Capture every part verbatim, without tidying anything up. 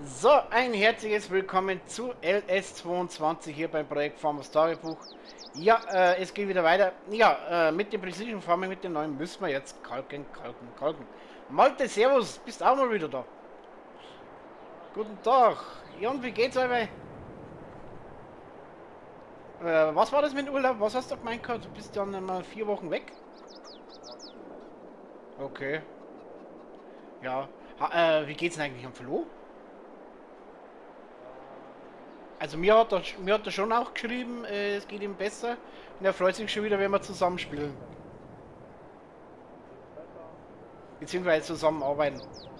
So, ein herzliches Willkommen zu L S zweiundzwanzig hier beim Projekt Farmers Tagebuch. Ja, äh, es geht wieder weiter. Ja, äh, mit dem Precision Farming, mit dem neuen müssen wir jetzt kalken, kalken, kalken. Malte, servus, bist auch mal wieder da. Guten Tag. Ja, und wie geht's euch? Äh, was war das mit dem Urlaub? Was hast du gemeint gehabt? Du bist dann mal vier Wochen weg? Okay. Ja. Ha, äh, wie geht's denn eigentlich am Flo? Also mir hat, er, mir hat er schon auch geschrieben, äh, es geht ihm besser. Und er freut sich schon wieder, wenn wir zusammenspielen. Beziehungsweise zusammenarbeiten.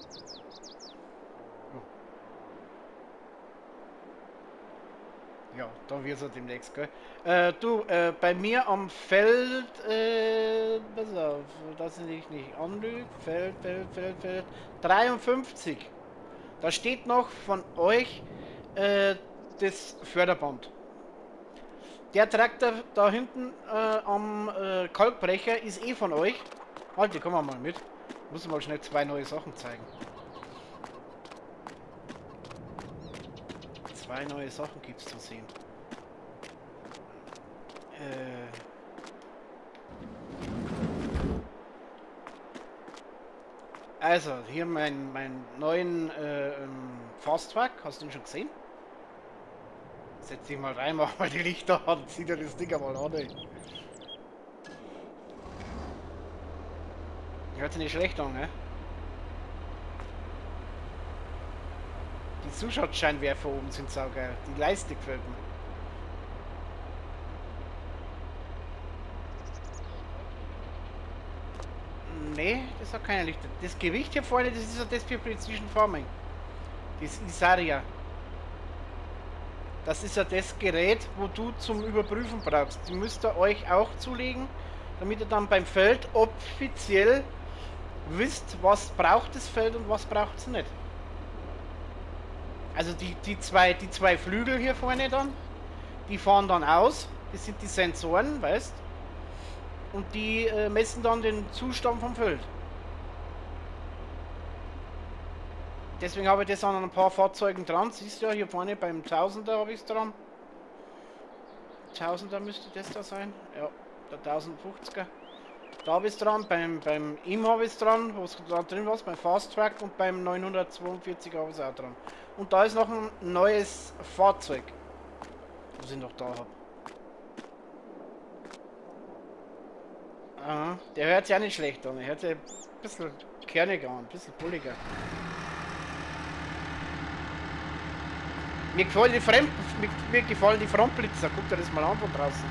Ja, dann wird es demnächst, gell? Äh, du, äh, bei mir am Feld, äh, pass auf, dass ich nicht anlüge. Feld, Feld, Feld, Feld. dreiundfünfzig. Da steht noch von euch äh, das Förderband. Der Traktor da hinten äh, am äh, Kalkbrecher ist eh von euch. Halt, die kommen wir mal mit. Muss mal schnell zwei neue Sachen zeigen. Zwei neue Sachen gibt es zu sehen. Äh. Also, hier mein, mein neuen äh, Fast Track. Hast du den schon gesehen? Setz dich mal rein, mach mal die Lichter an, zieh dir das Ding mal an, ey. Hört sich nicht schlecht an, ne? Die Zuschauerscheinwerfer oben sind saugeil. Die Leiste gefällt mir. Nee, das hat keine Lichter. Das Gewicht hier vorne, das ist ja das für Precision Farming. Das Isaria. Das ist ja das Gerät, wo du zum Überprüfen brauchst. Die müsst ihr euch auch zulegen, damit ihr dann beim Feld offiziell wisst, was braucht das Feld und was braucht es nicht. Also die, die, zwei, die zwei Flügel hier vorne dann, die fahren dann aus. Das sind die Sensoren, weißt. Und die äh, messen dann den Zustand vom Feld. Deswegen habe ich das an ein paar Fahrzeugen dran. Siehst du ja, hier vorne beim Tausender habe ich es dran. Tausender müsste das da sein. Ja, der tausendfünfziger. Da habe ich es dran. Beim, beim ihm habe ich es dran, wo es da drin war, beim Fast Track, und beim neunhundertzweiundvierzig habe ich es auch dran. Und da ist noch ein neues Fahrzeug, was ich noch da habe. Aha, der hört sich auch nicht schlecht an. Er hört sich ein bisschen kerniger an, ein bisschen bulliger. Mir gefallen die Fremd, mir, mir gefallen die Frontblitzer. Guck dir das mal an von draußen.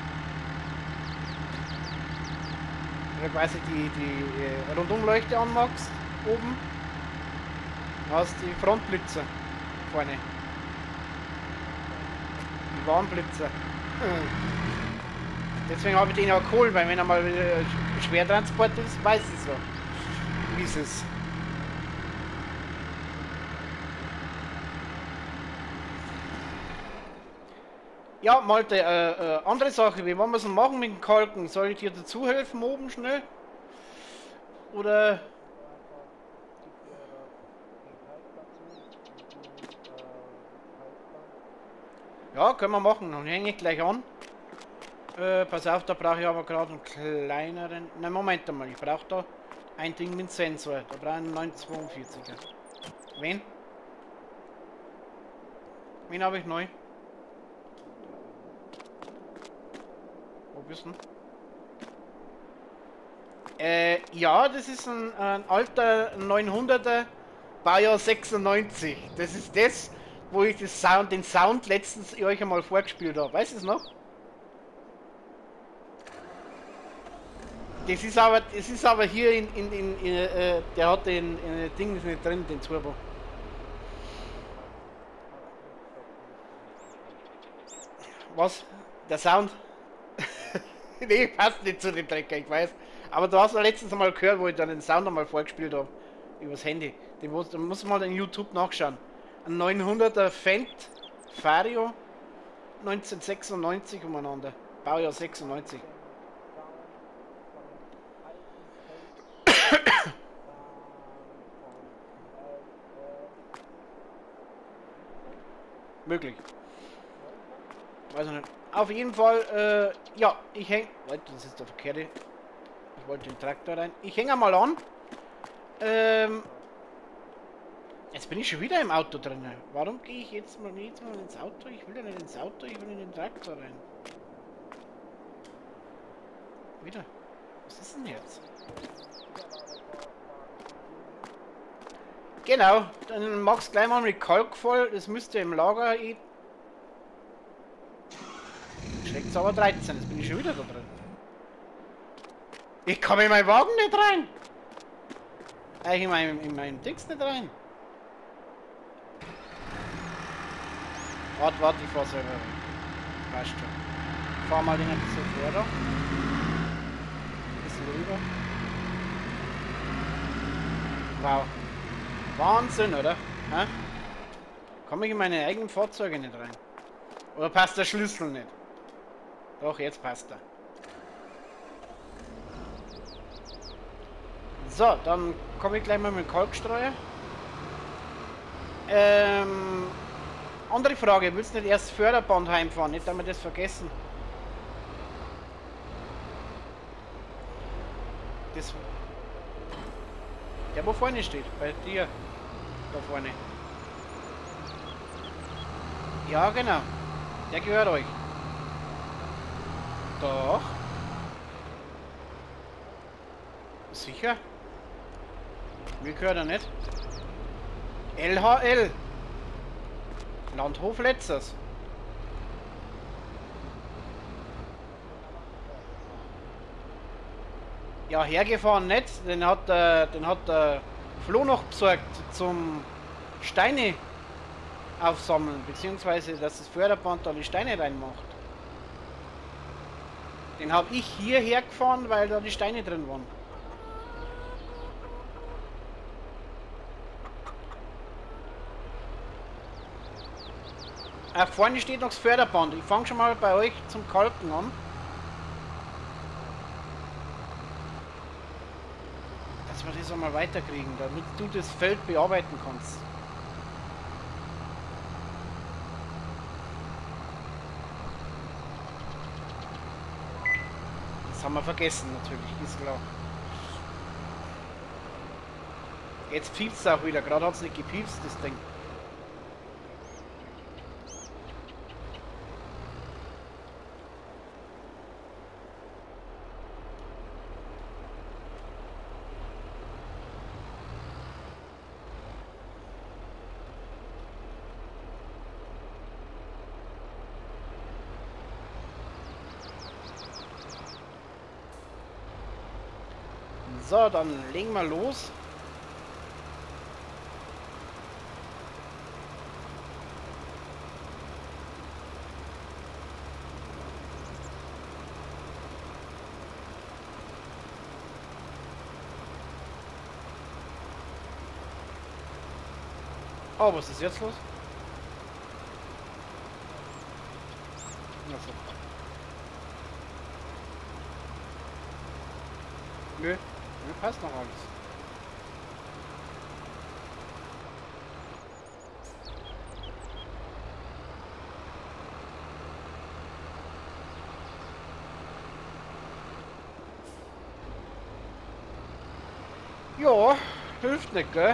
Wenn du quasi die, die äh, Rundumleuchte anmachst, oben, hast die Frontblitzer vorne. Die Warnblitzer. Deswegen habe ich den auch geholt, weil wenn er mal äh, Schwertransport ist, weiß ich so. Wie ist es? Ja, Malte, äh, äh, andere Sache, wie wollen wir es machen mit dem Kalken? Soll ich dir dazu helfen oben schnell? Oder? Ja, können wir machen, dann hänge ich gleich an. Äh, pass auf, da brauche ich aber gerade einen kleineren... Ne, Moment einmal, ich brauche da ein Ding mit Sensor. Da brauche ich einen neunhundertzweiundvierziger. Wen? Wen habe ich neu? Wo bist du? Äh, ja, das ist ein, ein alter neunhunderter, Baujahr sechsundneunzig. Das ist das, wo ich das Sound, den Sound letztens euch einmal vorgespielt habe. Weißt du es noch? Das ist aber, das ist aber hier in, in, in, in äh, der hat den in, Ding nicht drin, den Turbo. Was? Der Sound? Nee, passt nicht zu dem Trecker, ich weiß. Aber du hast ja letztens mal gehört, wo ich dann den Sound einmal vorgespielt habe. Übers Handy. Den muss, den muss mal in YouTube nachschauen. Ein neunhunderter Fendt Vario neunzehnhundertsechsundneunzig umeinander. Baujahr sechsundneunzig. Möglich. Weiß ich nicht. Auf jeden Fall, äh, ja, ich häng... Warte, das ist der verkehrte. Ich wollte den Traktor rein. Ich hänge mal an. Ähm... Jetzt bin ich schon wieder im Auto drin. Warum gehe ich jetzt mal, jetzt mal ins Auto? Ich will ja nicht ins Auto, ich will in den Traktor rein. Wieder. Was ist denn jetzt? Genau, dann mach's gleich mal mit Kalk voll. Das müsste im Lager eh. Schlägt's aber dreizehn, jetzt bin ich schon wieder da drin. Ich komme in meinen Wagen nicht rein. Äh, in meinem, in meinem Dings nicht rein. Warte, warte, ich fahr selber rein. Weißt du. Fahr mal den ein bisschen vor da. Ein bisschen rüber. Wow. Wahnsinn, oder? Hä? Komme ich in meine eigenen Fahrzeuge nicht rein? Oder passt der Schlüssel nicht? Doch, jetzt passt er. So, dann komme ich gleich mal mit dem Kalkstreuer. Ähm, andere Frage, willst du nicht erst Förderband heimfahren? Nicht, dass wir das vergessen. Das... Der, wo vorne steht, bei dir. Da vorne. Ja, genau. Der gehört euch. Doch. Sicher? Mir gehört er nicht. L H L. Landhof Letzers. Ja, hergefahren nicht. Den hat, äh, den hat der Flo noch besorgt zum Steine aufsammeln, beziehungsweise dass das Förderband da die Steine reinmacht. Den habe ich hierher gefahren, weil da die Steine drin waren. Äh, vorne steht noch das Förderband. Ich fange schon mal bei euch zum Kalken an. Dass wir das einmal weiterkriegen, damit du das Feld bearbeiten kannst. Das haben wir vergessen natürlich, ist klar. Jetzt piepst es auch wieder, gerade hat es nicht gepiepst, das Ding. So, dann legen wir los. Oh, was ist jetzt los? Achso. Nö, nö, passt noch alles. Ja, hilft nicht, gell?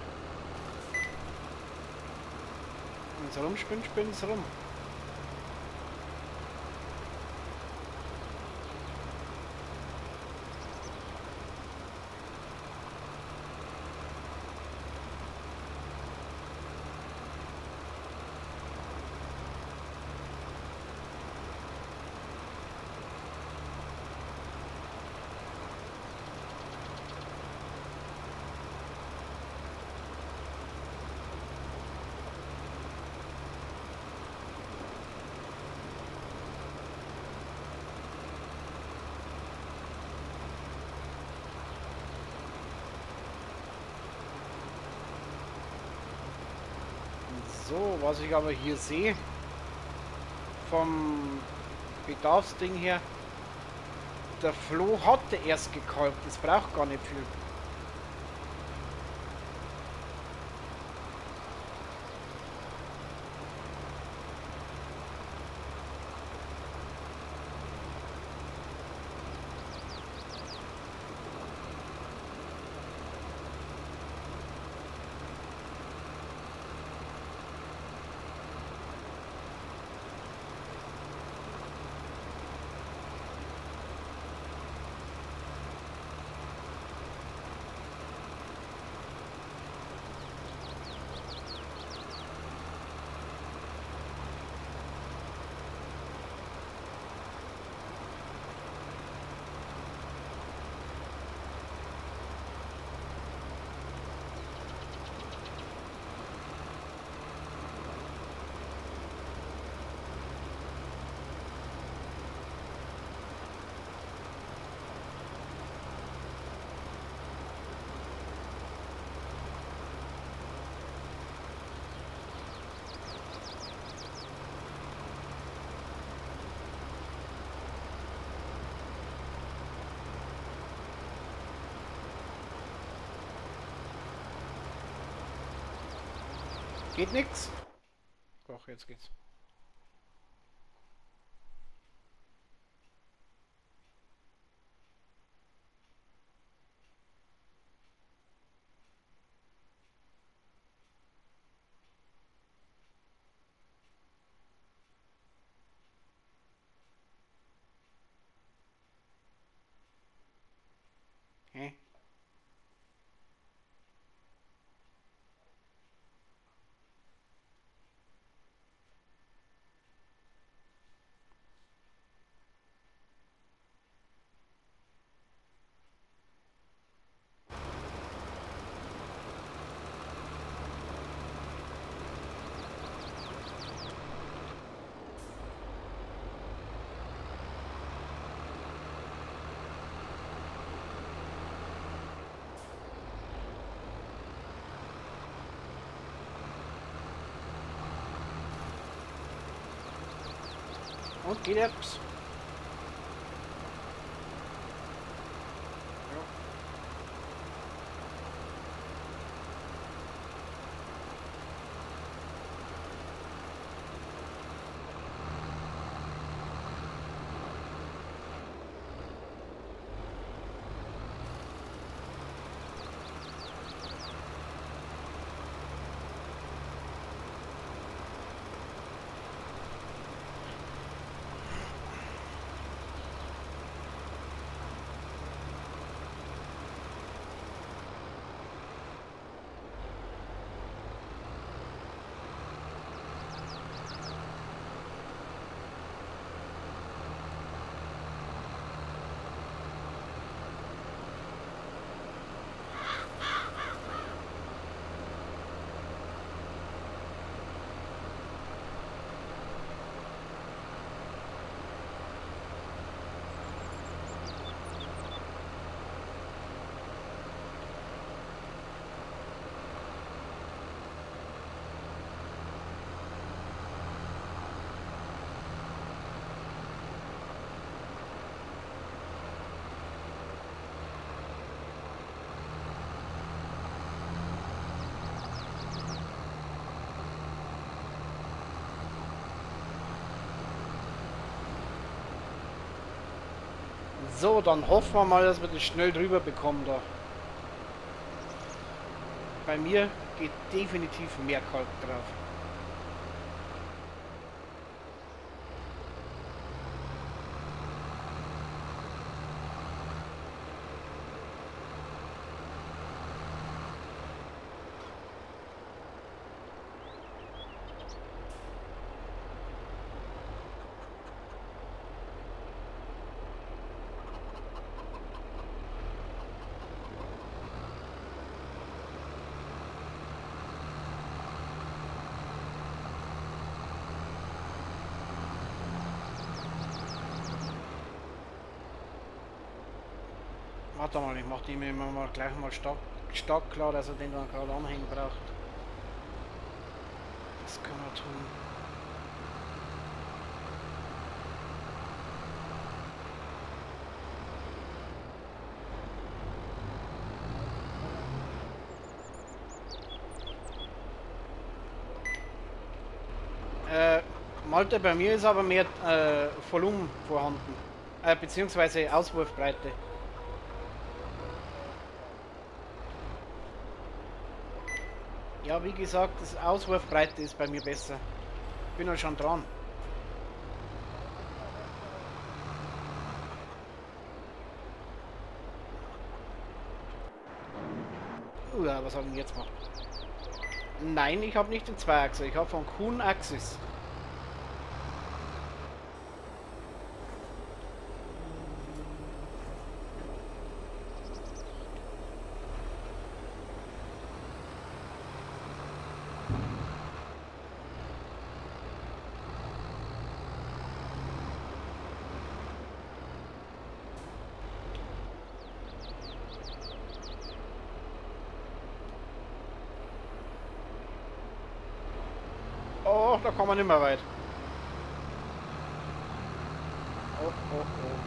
Wenn es rumspinnt, spinnt es rum. So, was ich aber hier sehe, vom Bedarfsding her, der Flo hatte erst gekalbt, das braucht gar nicht viel. Geht nichts? Doch, jetzt geht's. Hä? Und geht jetzt? So, dann hoffen wir mal, dass wir das schnell drüber bekommen da. Bei mir geht definitiv mehr Kalk drauf. Warte mal, ich mach die mir mal gleich mal stark, stark klar, dass er den dann gerade anhängen braucht. Das kann man tun. Äh, Malte, bei mir ist aber mehr äh, Volumen vorhanden. Äh, beziehungsweise Auswurfbreite. Ja, wie gesagt, das Auswurfbreite ist bei mir besser. Bin ja schon dran. Uh, was hat denn jetzt gemacht? Nein, ich habe nicht den Zweiachser, ich habe von Kuhn Axis. Oh, da kommen wir nicht mehr weit. Oh, oh, oh.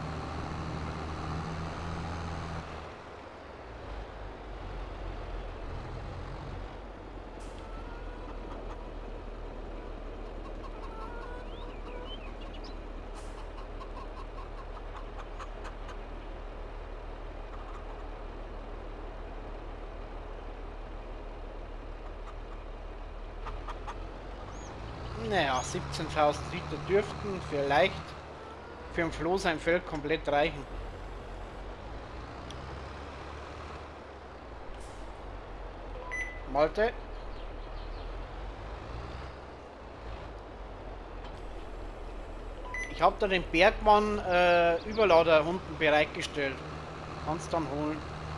Naja, siebzehntausend Liter dürften vielleicht für ein Floh sein Feld komplett reichen. Malte. Ich habe da den Bergmann äh, Überlader unten bereitgestellt. Kannst dann holen.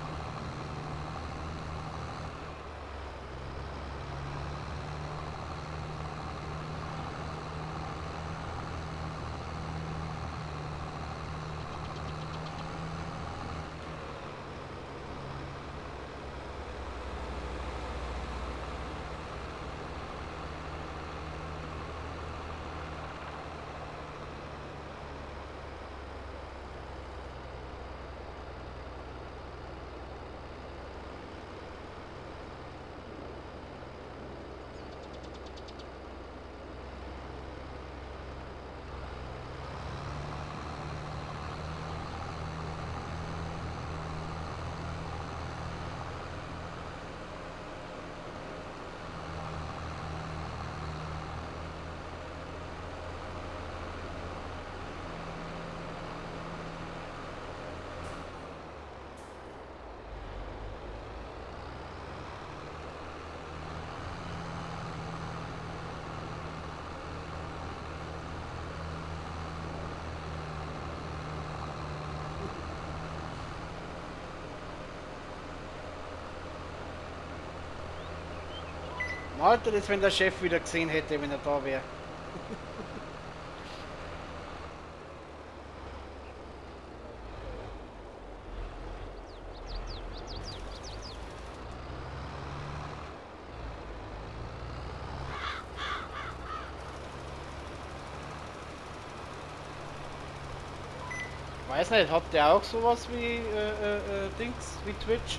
Malte, das wenn der Chef wieder gesehen hätte, wenn er da wäre. Weiß nicht, hat der auch sowas wie äh, äh, äh, Dings, wie Twitch?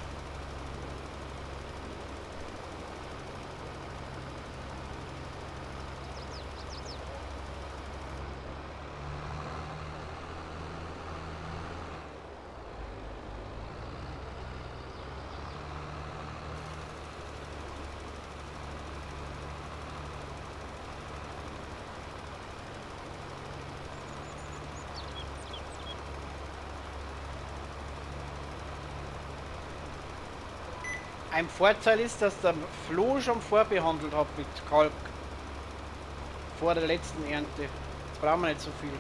Ein Vorteil ist, dass der Floh schon vorbehandelt hat mit Kalk. Vor der letzten Ernte. Jetzt brauchen wir nicht so viel.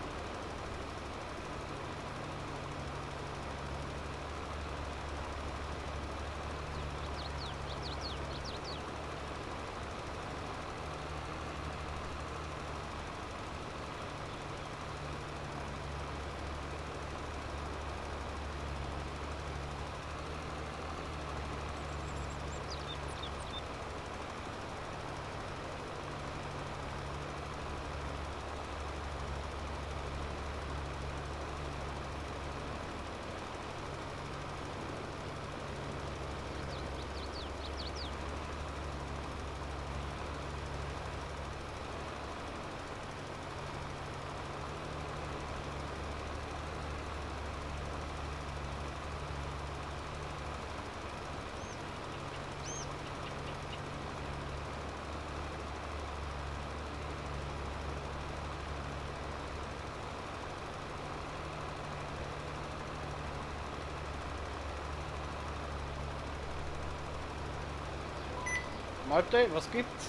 Malte, was gibt's?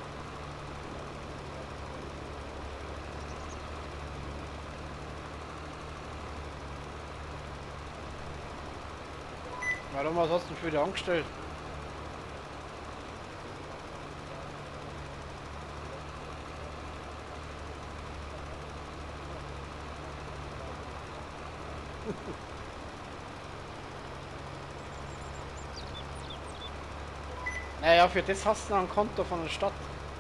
Warum, was hast du für die angestellt? Naja, für das hast du noch ein Konto von der Stadt.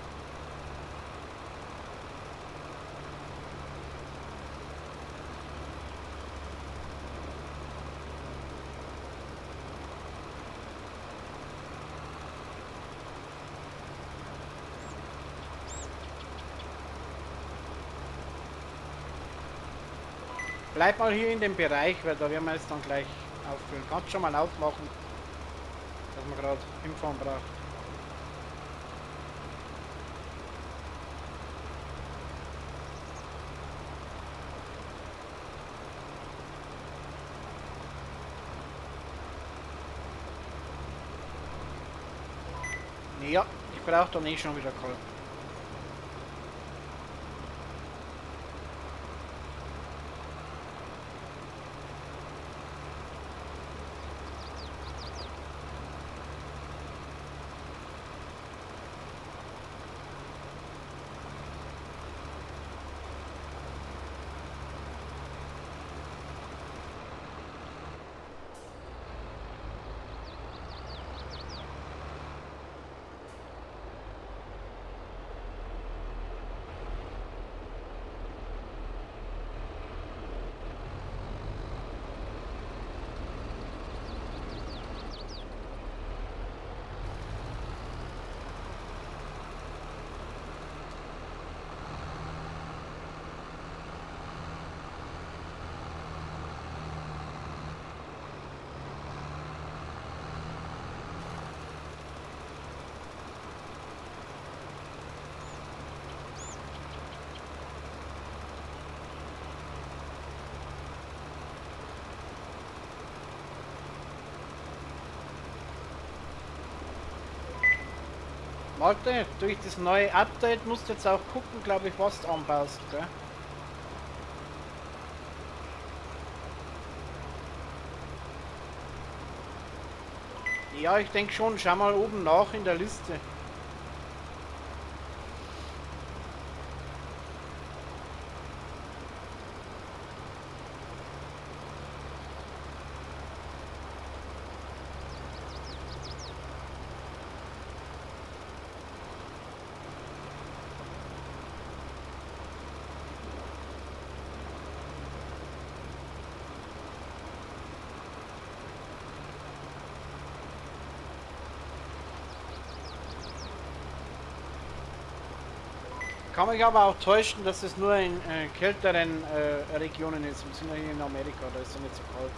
Bleib mal hier in dem Bereich, weil da werden wir jetzt dann gleich auffüllen. Kannst schon mal aufmachen, dass man gerade hinfahren braucht. Ja, ich brauche dann eh schon wieder Kohle. Warte, durch das neue Update musst du jetzt auch gucken, glaube ich, was du anbaust, gell? Ja, ich denke schon. Schau mal oben nach in der Liste. Kann mich aber auch täuschen, dass es nur in äh, kälteren äh, Regionen ist. Wir sind ja hier in Amerika, da ist es nicht so kalt.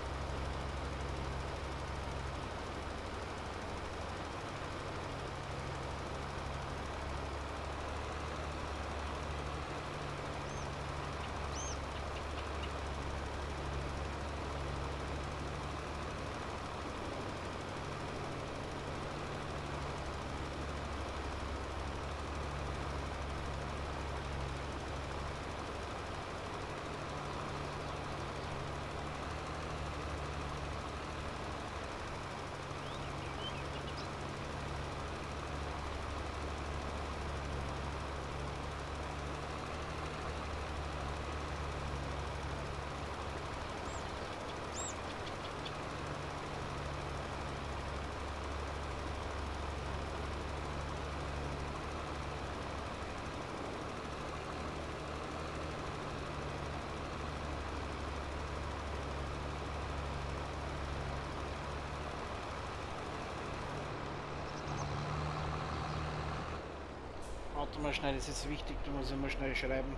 Warte mal schnell, das ist wichtig, du musst immer schnell schreiben.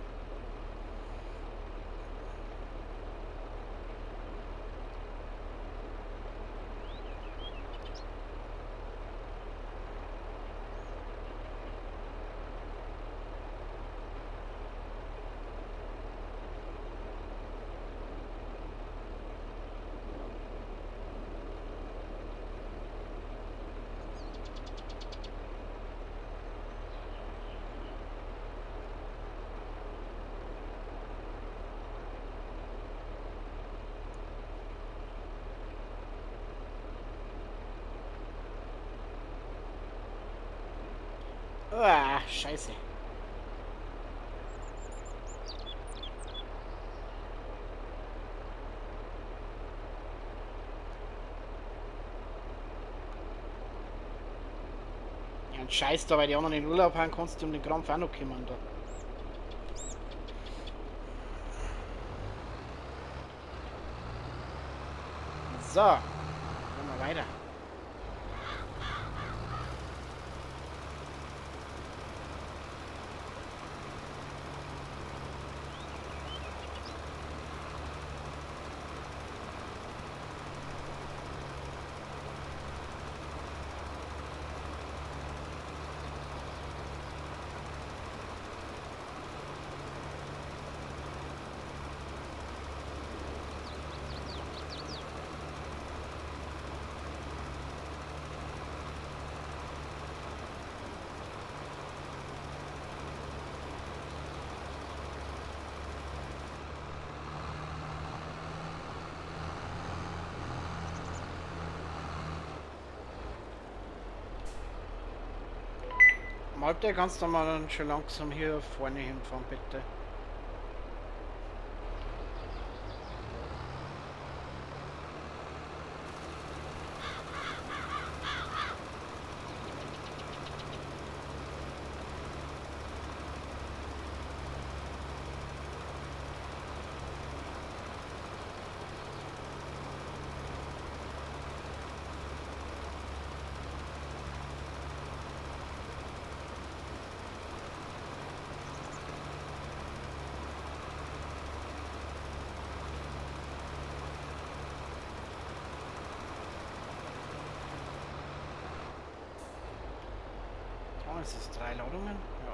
Ah, scheiße. Ja, ein Scheiß da, weil die anderen in Urlaub haben, kannst du um den Krampf auch noch kümmern da. So, machen wir weiter. Malte, kannst du mal dann schon langsam hier vorne hinfahren, bitte? Es ist drei Ladungen. Ja.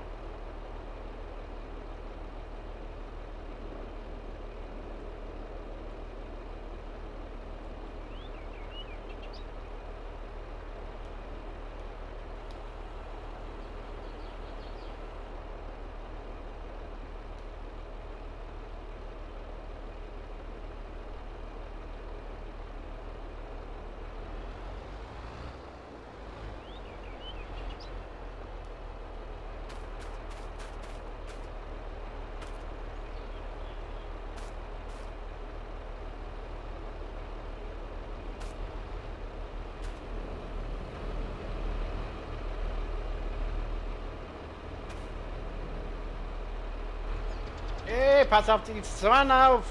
Ey, pass auf die Sonne auf!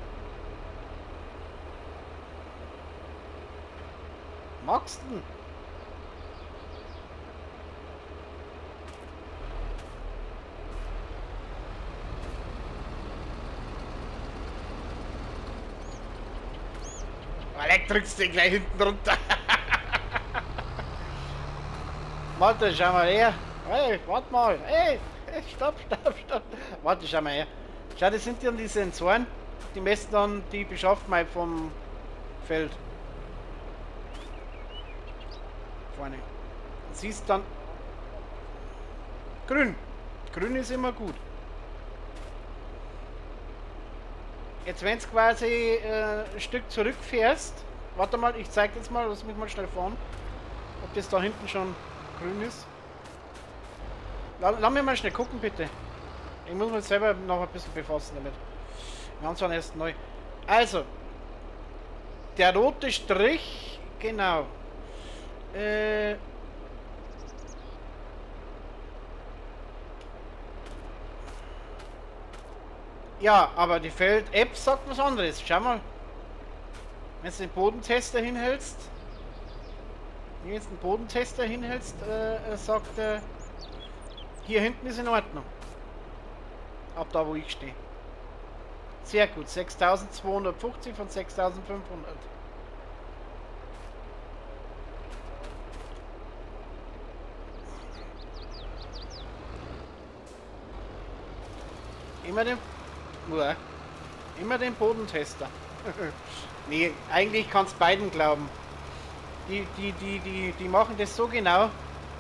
Magst du? Alex, drückst du gleich hinten runter. Warte, schau mal her. Hey, warte mal. Hey, stopp, stopp, stopp. Warte, schau mal her. Schau, das sind dann die Sensoren. Die messen dann die Beschaffenheit vom Feld. Vorne. Du siehst dann grün. Grün ist immer gut. Jetzt wenn du quasi äh, ein Stück zurückfährst, warte mal, ich zeig jetzt mal, lass mich mal schnell fahren, ob das da hinten schon grün ist. Lass, lass mich mal schnell gucken, bitte. Ich muss mich selber noch ein bisschen befassen damit. Wir haben zwar erst neu. Also, der rote Strich, genau. Äh, ja, aber die Feld-App sagt was anderes. Schau mal. Wenn du den Bodentester hinhältst, wenn du jetzt den Bodentester hinhältst, äh, sagt er, hier hinten ist in Ordnung. Ab da, wo ich stehe. Sehr gut. sechstausendzweihundertfünfzig von sechstausendfünfhundert. Immer den... Uah. Immer den Bodentester. Nee, eigentlich kannst du beiden glauben. Die, die, die, die, die machen das so genau.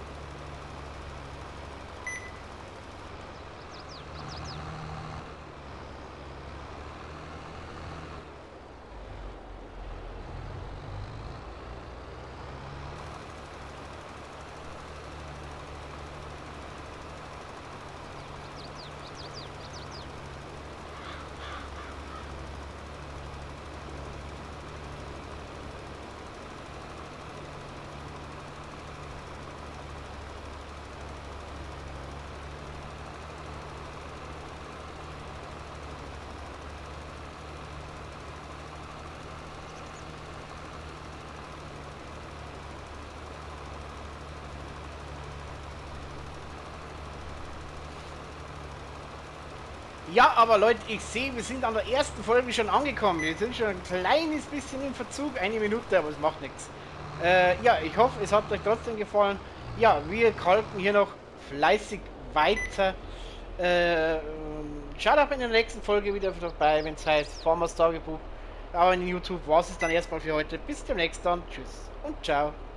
Ja, aber Leute, ich sehe, wir sind an der ersten Folge schon angekommen. Wir sind schon ein kleines bisschen im Verzug, eine Minute, aber es macht nichts. Äh, ja, ich hoffe, es hat euch trotzdem gefallen. Ja, wir kalken hier noch fleißig weiter. Äh, schaut auch in der nächsten Folge wieder dabei, wenn es heißt Farmers Tagebuch. Aber in YouTube war es dann erstmal für heute. Bis demnächst dann. Tschüss und ciao.